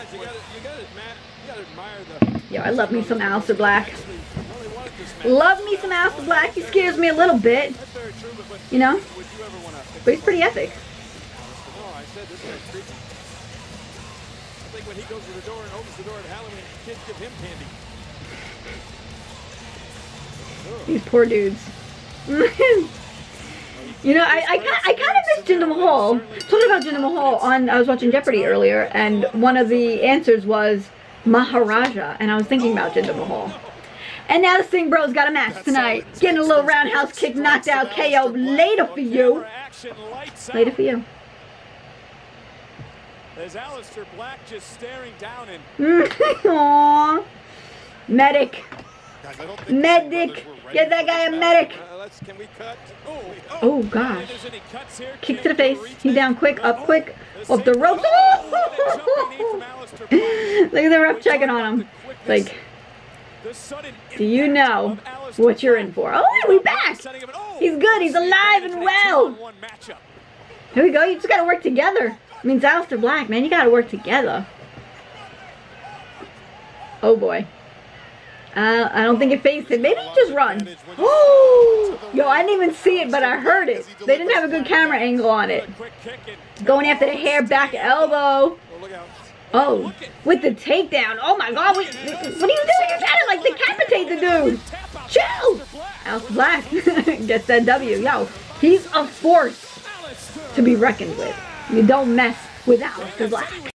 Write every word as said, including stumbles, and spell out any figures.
you gotta, you gotta, Matt, you gotta admire the... Yo, I love me some Aleister Black. Love me some Aleister Black. He scares me a little bit. You know? But he's pretty epic. Oh, I said this guy's creepy. I think when he goes to the door and opens the door at Halloween, kids give him candy. These poor dudes. You know, I, I, I kind of miss Jinder Mahal. Talking about Jinder Mahal, on, I was watching Jeopardy earlier, and one of the answers was Maharaja, and I was thinking about Jinder Mahal. And now the Singh Bros got a match tonight. Getting a little roundhouse kick, knocked out, K O later for you. Later for you. There's Aleister Black just staring down and... Aww. Medic. Medic. Get that guy a medic. Uh, can we cut? Oh, oh. Oh gosh. Kick to the face. He down quick, up quick. Off the ropes. Oh! Look at the ref checking on him. Like, do you know what you're in for? Oh, we back. He's good. He's alive and well. Here we go. You just got to work together. I mean, it's Aleister Black, man. You got to work together. Oh, boy. Uh, I don't think it phased him. Maybe he just run. Oh! Yo, I didn't even see it, but I heard it. They didn't have a good camera angle on it. Going after the hair, back elbow. Oh, with the takedown. Oh, my God. What, what are you doing? You're trying to, like, decapitate the dude. Chill. Aleister Black gets that W. Yo, he's a force to be reckoned with. You don't mess with Aleister Black.